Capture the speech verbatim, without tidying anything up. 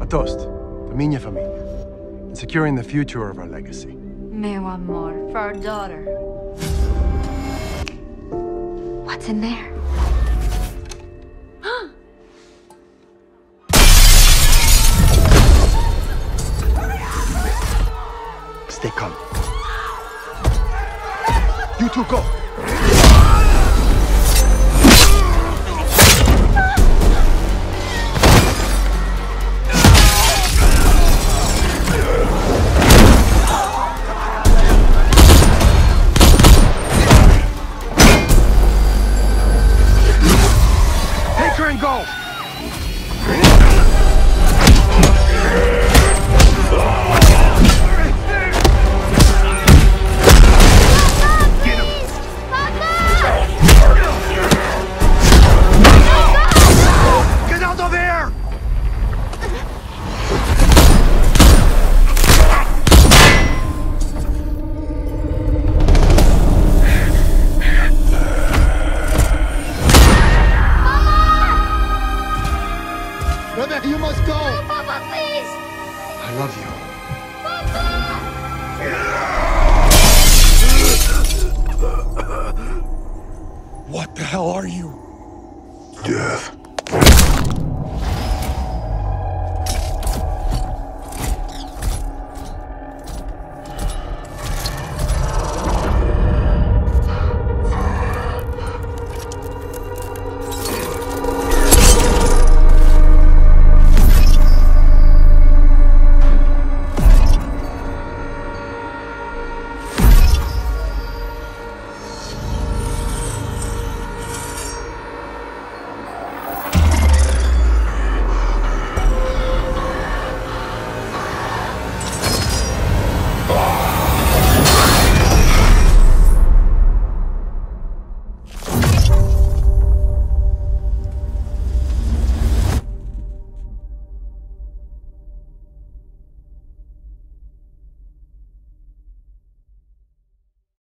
A toast to minha família and securing the future of our legacy. Meu amor, for our daughter. What's in there? Stay calm. You two go. Take her and go. Rebecca, you must go! No, Papa, please! I love you. Papa! What the hell are you? Death.